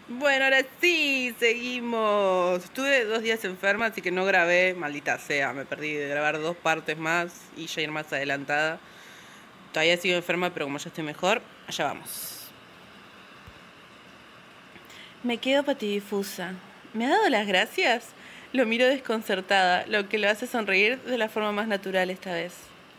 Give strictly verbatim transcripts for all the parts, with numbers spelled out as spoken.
Bueno, ahora sí, seguimos. Estuve dos días enferma, así que no grabé, maldita sea. Me perdí de grabar dos partes más y ya ir más adelantada. Todavía sigo enferma, pero como ya estoy mejor, allá vamos. Me quedo patidifusa. ¿Me ha dado las gracias? Lo miro desconcertada, lo que lo hace sonreír de la forma más natural esta vez.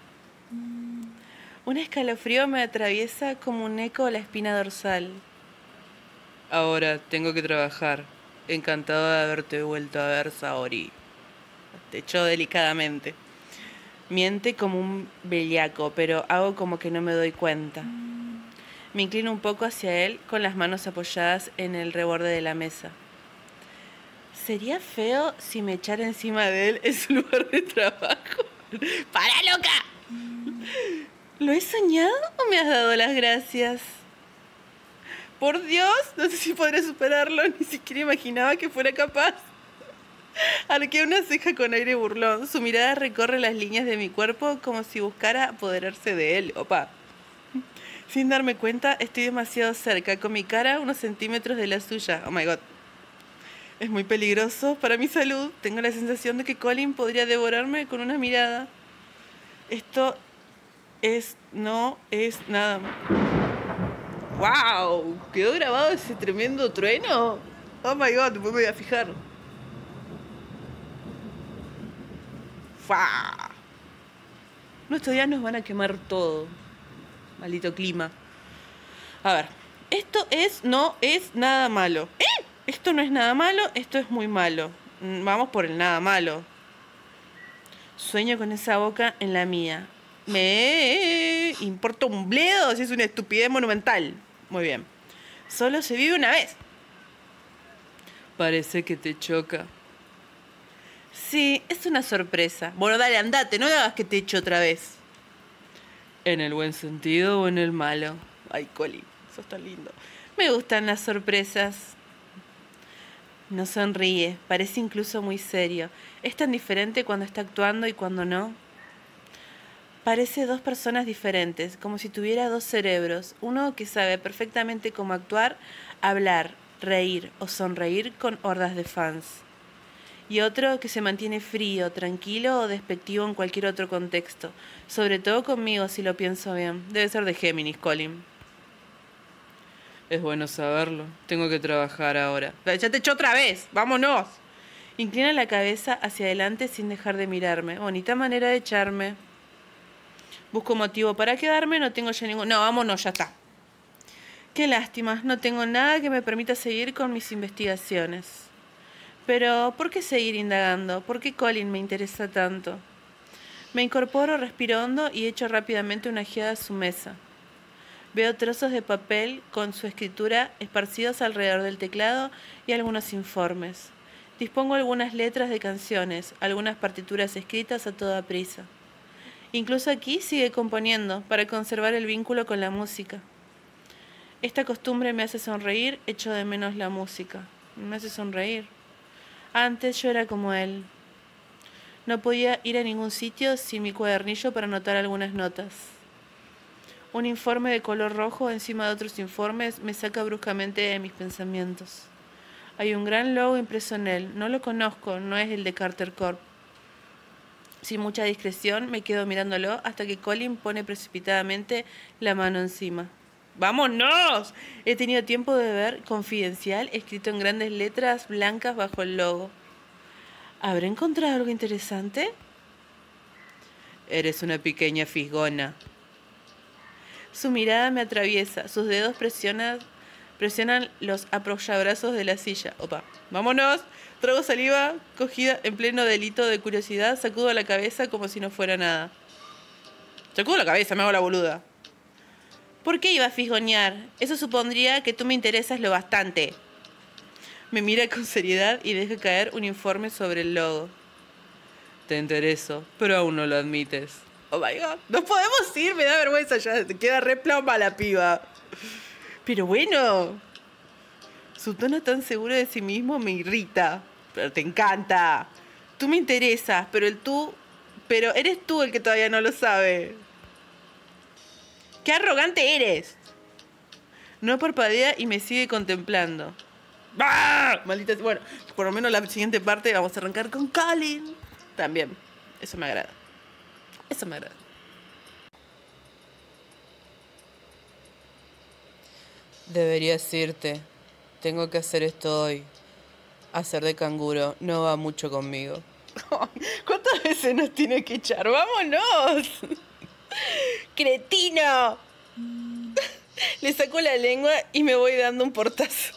Un escalofrío me atraviesa como un eco la espina dorsal. Ahora tengo que trabajar. Encantado de haberte vuelto a ver, Saori. Te echó delicadamente. Miente como un bellaco, pero hago como que no me doy cuenta. Me inclino un poco hacia él con las manos apoyadas en el reborde de la mesa. ¿Sería feo si me echara encima de él en su lugar de trabajo? ¡Para, loca! ¿Lo he soñado o me has dado las gracias? Por Dios, no sé si podré superarlo, ni siquiera imaginaba que fuera capaz. Arqué una ceja con aire burlón. Su mirada recorre las líneas de mi cuerpo como si buscara apoderarse de él. Opa. Sin darme cuenta, estoy demasiado cerca, con mi cara unos centímetros de la suya. Oh my god. Es muy peligroso para mi salud. Tengo la sensación de que Colin podría devorarme con una mirada. Esto es... no es nada. ¡Wow! ¿Quedó grabado ese tremendo trueno? Oh my god, después me voy a fijar. ¡Fua! Nuestros días nos van a quemar todo. Maldito clima. A ver. Esto es... no es nada malo. ¿Eh? Esto no es nada malo, esto es muy malo. Vamos por el nada malo. Sueño con esa boca en la mía. Me importa un bledo si es una estupidez monumental. Muy bien. Solo se vive una vez. Parece que te choca. Sí, es una sorpresa. Bueno, dale, andate, no me hagas que te eche otra vez. ¿En el buen sentido o en el malo? Ay, Colin, sos tan lindo. Me gustan las sorpresas. No sonríe, parece incluso muy serio. Es tan diferente cuando está actuando y cuando no. Parece dos personas diferentes, como si tuviera dos cerebros. Uno que sabe perfectamente cómo actuar, hablar, reír o sonreír con hordas de fans. Y otro que se mantiene frío, tranquilo o despectivo en cualquier otro contexto. Sobre todo conmigo, si lo pienso bien. Debe ser de Géminis, Colin. Es bueno saberlo. Tengo que trabajar ahora. Ya te eché otra vez. ¡Vámonos! Inclina la cabeza hacia adelante sin dejar de mirarme. Bonita manera de echarme. Busco motivo para quedarme. No tengo ya ningún... No, vámonos, ya está. Qué lástima. No tengo nada que me permita seguir con mis investigaciones. Pero, ¿por qué seguir indagando? ¿Por qué Colin me interesa tanto? Me incorporo, respiro hondo y echo rápidamente una ojeada a su mesa. Veo trozos de papel con su escritura esparcidos alrededor del teclado y algunos informes. Dispongo algunas letras de canciones, algunas partituras escritas a toda prisa. Incluso aquí sigue componiendo para conservar el vínculo con la música. Esta costumbre me hace sonreír, echo de menos la música. Me hace sonreír. Antes yo era como él. No podía ir a ningún sitio sin mi cuadernillo para anotar algunas notas. Un informe de color rojo encima de otros informes me saca bruscamente de mis pensamientos. Hay un gran logo impreso en él. No lo conozco, no es el de Carter Corp. Sin mucha discreción me quedo mirándolo hasta que Colin pone precipitadamente la mano encima. ¡Vámonos! He tenido tiempo de ver Confidencial escrito en grandes letras blancas bajo el logo. ¿Habré encontrado algo interesante? Eres una pequeña fisgona. Su mirada me atraviesa, sus dedos presionan, presionan los apoyabrazos de la silla. Opa, vámonos. Trago saliva, cogida en pleno delito de curiosidad, sacudo la cabeza como si no fuera nada. Sacudo la cabeza, me hago la boluda. ¿Por qué iba a fisgonear? Eso supondría que tú me interesas lo bastante. Me mira con seriedad y deja caer un informe sobre el logo. Te intereso, pero aún no lo admites. Oh my god, no podemos ir, me da vergüenza ya, te queda re ploma la piba. Pero bueno, su tono tan seguro de sí mismo me irrita, pero te encanta. Tú me interesas, pero el tú, pero eres tú el que todavía no lo sabe. ¡Qué arrogante eres! No parpadea y me sigue contemplando. ¡Ah! Maldita. Bueno, por lo menos la siguiente parte vamos a arrancar con Colin. También. Eso me agrada. Eso me agrada. Deberías irte. Tengo que hacer esto hoy. Hacer de canguro no va mucho conmigo. ¿Cuántas veces nos tiene que echar? ¡Vámonos! ¡Cretino! Le saco la lengua y me voy dando un portazo.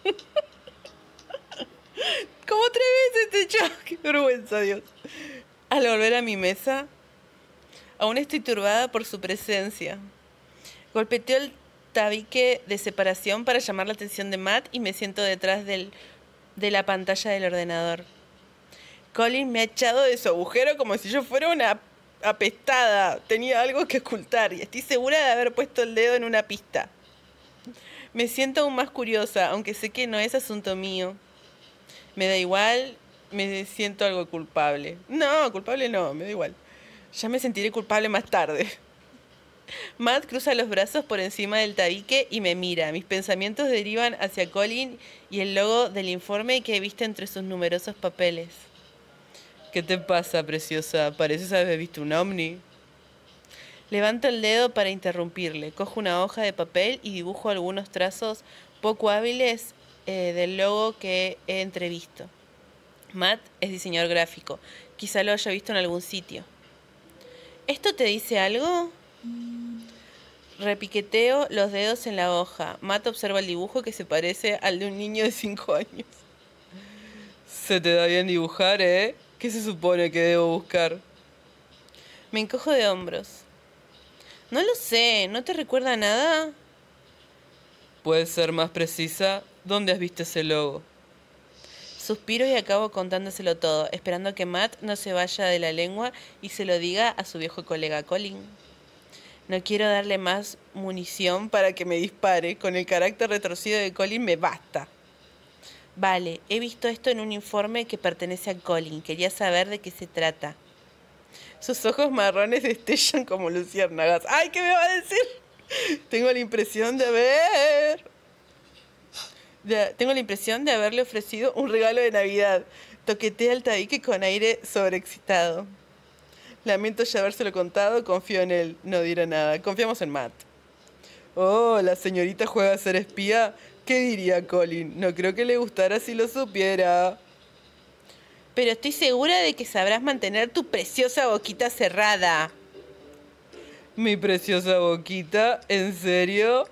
Como tres veces te echó. ¡Qué vergüenza, Dios! Al volver a mi mesa, aún estoy turbada por su presencia. Golpeteo el tabique de separación para llamar la atención de Matt y me siento detrás del, de la pantalla del ordenador. Colin me ha echado de su agujero como si yo fuera una apestada. Tenía algo que ocultar y estoy segura de haber puesto el dedo en una pista. Me siento aún más curiosa, aunque sé que no es asunto mío. Me da igual, me siento algo culpable. No, culpable no, me da igual. Ya me sentiré culpable más tarde. Matt cruza los brazos por encima del tabique y me mira. Mis pensamientos derivan hacia Colin y el logo del informe que he visto entre sus numerosos papeles. ¿Qué te pasa, preciosa? Pareces haber visto un ovni. Levanto el dedo para interrumpirle. Cojo una hoja de papel y dibujo algunos trazos poco hábiles eh, del logo que he entrevisto. Matt es diseñador gráfico. Quizá lo haya visto en algún sitio. ¿Esto te dice algo? Repiqueteo los dedos en la hoja. Matt observa el dibujo que se parece al de un niño de cinco años. Se te da bien dibujar, ¿eh? ¿Qué se supone que debo buscar? Me encojo de hombros. No lo sé, ¿no te recuerda nada? ¿Puedes ser más precisa? ¿Dónde has visto ese logo? Suspiro y acabo contándoselo todo, esperando que Matt no se vaya de la lengua y se lo diga a su viejo colega Colin. No quiero darle más munición para que me dispare. Con el carácter retorcido de Colin me basta. Vale, he visto esto en un informe que pertenece a Colin. Quería saber de qué se trata. Sus ojos marrones destellan como luciérnagas. ¡Ay, qué me va a decir! Tengo la impresión de haber... De... Tengo la impresión de haberle ofrecido un regalo de Navidad. Toquetea el tabique con aire sobreexcitado. Lamento ya habérselo contado, confío en él. No dirá nada. Confiamos en Matt. Oh, la señorita juega a ser espía. ¿Qué diría Colin? No creo que le gustara si lo supiera. Pero estoy segura de que sabrás mantener tu preciosa boquita cerrada. ¿Mi preciosa boquita? ¿En serio?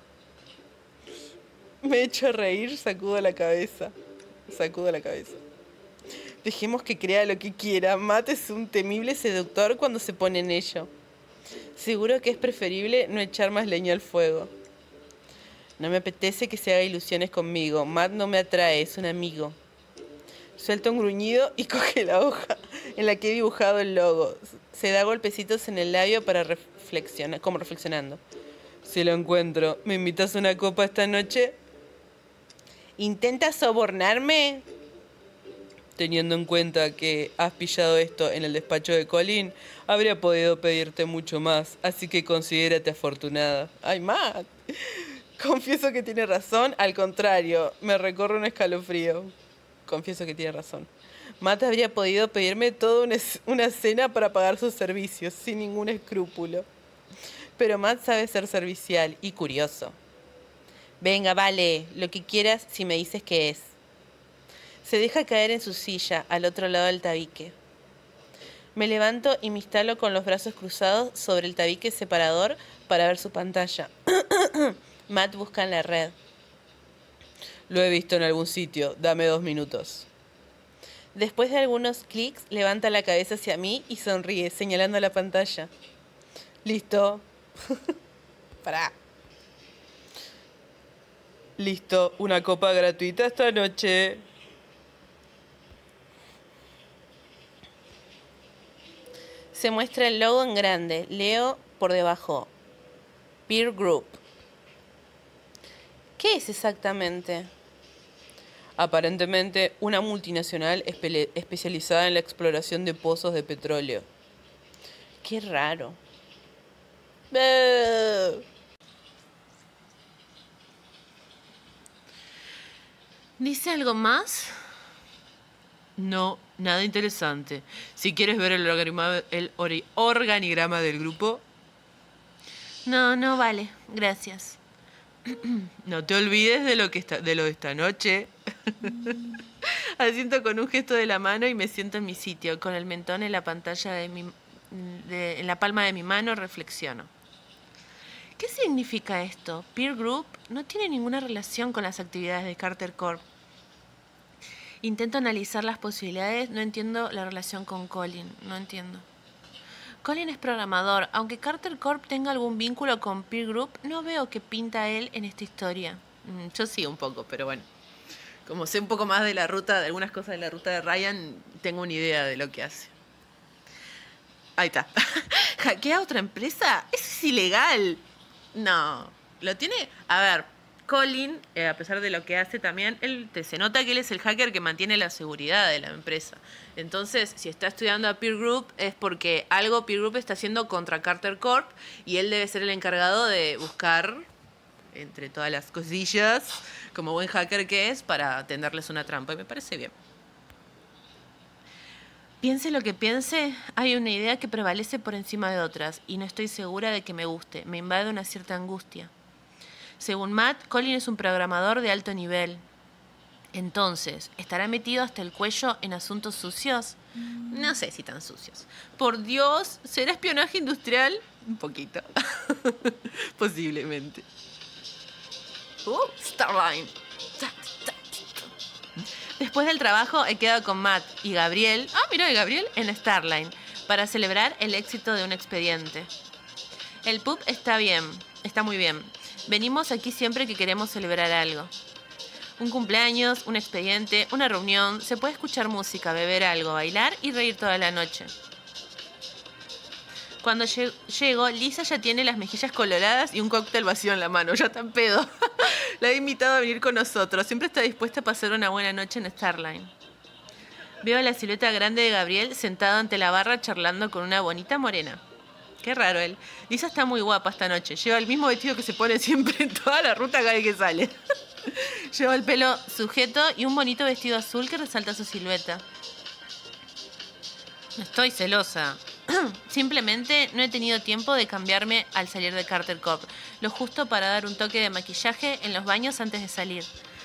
Me echo a reír, sacudo la cabeza. Sacudo la cabeza. Dejemos que crea lo que quiera. Matt es un temible seductor cuando se pone en ello. Seguro que es preferible no echar más leña al fuego. No me apetece que se haga ilusiones conmigo. Matt no me atrae, es un amigo. Suelta un gruñido y coge la hoja en la que he dibujado el logo. Se da golpecitos en el labio para reflexionar, como reflexionando. Si lo encuentro, ¿me invitas a una copa esta noche? ¿Intentas sobornarme? Teniendo en cuenta que has pillado esto en el despacho de Colin, habría podido pedirte mucho más, así que considérate afortunada. ¡Ay, Matt! Confieso que tiene razón, al contrario, me recorre un escalofrío. Confieso que tiene razón. Matt habría podido pedirme toda una, una cena para pagar sus servicios, sin ningún escrúpulo. Pero Matt sabe ser servicial y curioso. Venga, vale, lo que quieras si me dices qué es. Se deja caer en su silla, al otro lado del tabique. Me levanto y me instalo con los brazos cruzados sobre el tabique separador para ver su pantalla. Matt busca en la red. Lo he visto en algún sitio. Dame dos minutos. Después de algunos clics, levanta la cabeza hacia mí y sonríe, señalando la pantalla. Listo. Pará. Listo. Una copa gratuita esta noche. Se muestra el logo en grande. Leo por debajo. Peer Group. ¿Qué es exactamente? Aparentemente, una multinacional espe- especializada en la exploración de pozos de petróleo. Qué raro. ¿Dice algo más? No, nada interesante. Si quieres ver el organigrama, el ori- organigrama del grupo, No, no vale. Gracias. no te olvides de lo, que está, de lo de esta noche. Asiento con un gesto de la mano y me siento en mi sitio, con el mentón en la pantalla de mi... de- en la palma de mi mano reflexiono. ¿Qué significa esto? Peer Group no tiene ninguna relación con las actividades de Carter Corp. Intento analizar las posibilidades, no entiendo la relación con Colin, no entiendo. Colin es programador, aunque Carter Corp tenga algún vínculo con Peer Group, no veo qué pinta él en esta historia. Mm, Yo sí un poco, pero bueno. Como sé un poco más de la ruta, de algunas cosas de la ruta de Ryan, tengo una idea de lo que hace. Ahí está. ¿Hackea otra empresa? Eso es ilegal. No. Lo tiene... A ver, Colin, eh, a pesar de lo que hace también, él te, se nota que él es el hacker que mantiene la seguridad de la empresa. Entonces, si está estudiando a Peer Group, es porque algo Peer Group está haciendo contra Carter Corp y él debe ser el encargado de buscar, entre todas las cosillas, como buen hacker que es, para tenderles una trampa. Y me parece bien. Piense lo que piense, hay una idea que prevalece por encima de otras y no estoy segura de que me guste. Me invade una cierta angustia. Según Matt, Colin es un programador de alto nivel. Entonces, ¿estará metido hasta el cuello en asuntos sucios? No sé si tan sucios. Por Dios, ¿será espionaje industrial? Un poquito. Posiblemente. Uh, Starline. Después del trabajo he quedado con Matt y Gabriel, ah, mira, y Gabriel en Starline, para celebrar el éxito de un expediente. El pub está bien, está muy bien. Venimos aquí siempre que queremos celebrar algo. Un cumpleaños, un expediente, una reunión, se puede escuchar música, beber algo, bailar y reír toda la noche. Cuando llego, Lisa ya tiene las mejillas coloradas y un cóctel vacío en la mano, ya está en pedo. La he invitado a venir con nosotros, siempre está dispuesta a pasar una buena noche en Starline. Veo la silueta grande de Gabriel sentado ante la barra charlando con una bonita morena. Qué raro él. Lisa está muy guapa esta noche, lleva el mismo vestido que se pone siempre en toda la ruta cada vez que sale. Lleva el pelo sujeto y un bonito vestido azul que resalta su silueta. No estoy celosa. Simplemente no he tenido tiempo de cambiarme al salir de Carter Corp. Lo justo para dar un toque de maquillaje en los baños antes de salir.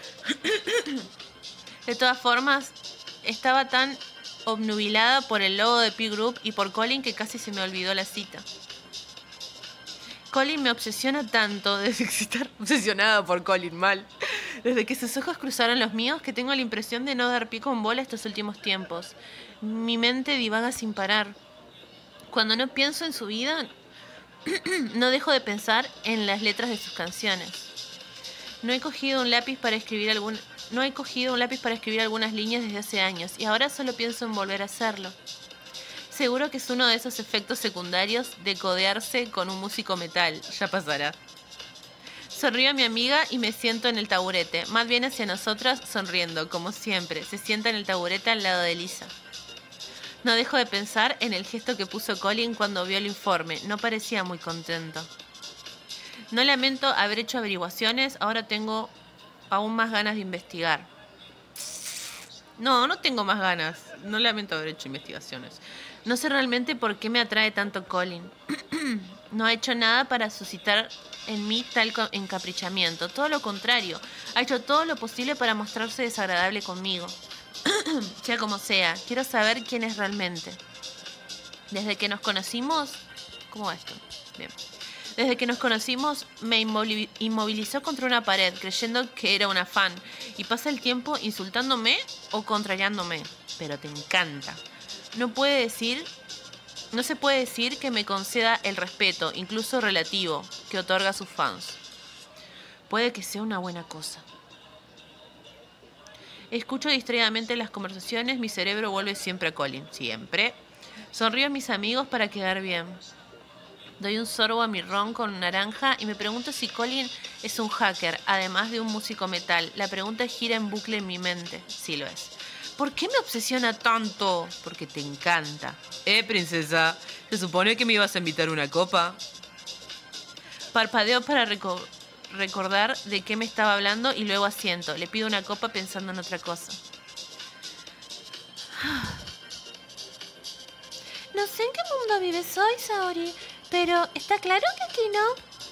De todas formas, estaba tan obnubilada por el logo de Peer Group y por Colin que casi se me olvidó la cita. Colin me obsesiona tanto desde estar obsesionada por Colin mal. Desde que sus ojos cruzaron los míos que tengo la impresión de no dar pie con bola estos últimos tiempos. Mi mente divaga sin parar. Cuando no pienso en su vida, no dejo de pensar en las letras de sus canciones. No he cogido un lápiz para escribir algún, no he cogido un lápiz para escribir algunas líneas desde hace años y ahora solo pienso en volver a hacerlo. Seguro que es uno de esos efectos secundarios de codearse con un músico metal. Ya pasará. Sonrío a mi amiga y me siento en el taburete. Más bien hacia nosotras, sonriendo, como siempre. Se sienta en el taburete al lado de Lisa. No dejo de pensar en el gesto que puso Colin cuando vio el informe. No parecía muy contento. No lamento haber hecho averiguaciones. Ahora tengo aún más ganas de investigar. No, no tengo más ganas. No lamento haber hecho investigaciones. No sé realmente por qué me atrae tanto Colin. No ha hecho nada para suscitar en mí tal encaprichamiento. Todo lo contrario. Ha hecho todo lo posible para mostrarse desagradable conmigo. Sea como sea, quiero saber quién es realmente. Desde que nos conocimos... ¿Cómo va esto? Bien. Desde que nos conocimos, me inmovilizó contra una pared, creyendo que era una fan. Y pasa el tiempo insultándome o contrariándome. Pero te encanta. No puede decir... No se puede decir que me conceda el respeto, incluso relativo, que otorga a sus fans. Puede que sea una buena cosa. Escucho distraídamente las conversaciones, mi cerebro vuelve siempre a Colin, siempre. Sonrío a mis amigos para quedar bien. Doy un sorbo a mi ron con naranja y me pregunto si Colin es un hacker, además de un músico metal. La pregunta gira en bucle en mi mente. Sí lo es. ¿Por qué me obsesiona tanto? Porque te encanta. Eh, princesa, ¿se supone que me ibas a invitar una copa? Parpadeo para reco- recordar de qué me estaba hablando y luego asiento. Le pido una copa pensando en otra cosa. No sé en qué mundo vives hoy, Saori, pero está claro que aquí no.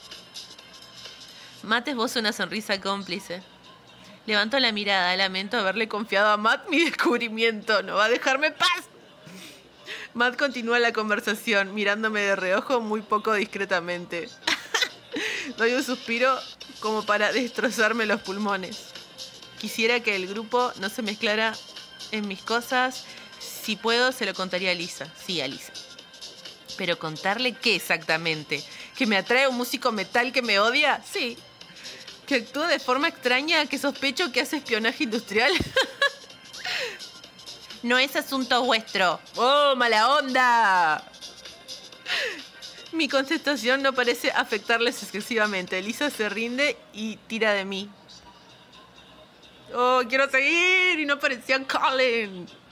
Matt esboza una sonrisa cómplice. Levanto la mirada, lamento haberle confiado a Matt mi descubrimiento. No va a dejarme paz. Matt continúa la conversación, mirándome de reojo muy poco discretamente. Doy un suspiro como para destrozarme los pulmones. Quisiera que el grupo no se mezclara en mis cosas. Si puedo, se lo contaría a Lisa. Sí, a Lisa. Pero ¿contarle qué exactamente? ¿Que me atrae un músico metal que me odia? Sí. ¿Que actúa de forma extraña? ¿Que sospecho que hace espionaje industrial? No es asunto vuestro. ¡Oh, mala onda! Mi contestación no parece afectarles excesivamente. Lisa se rinde y tira de mí. ¡Oh, quiero seguir! Y no aparecía Colin.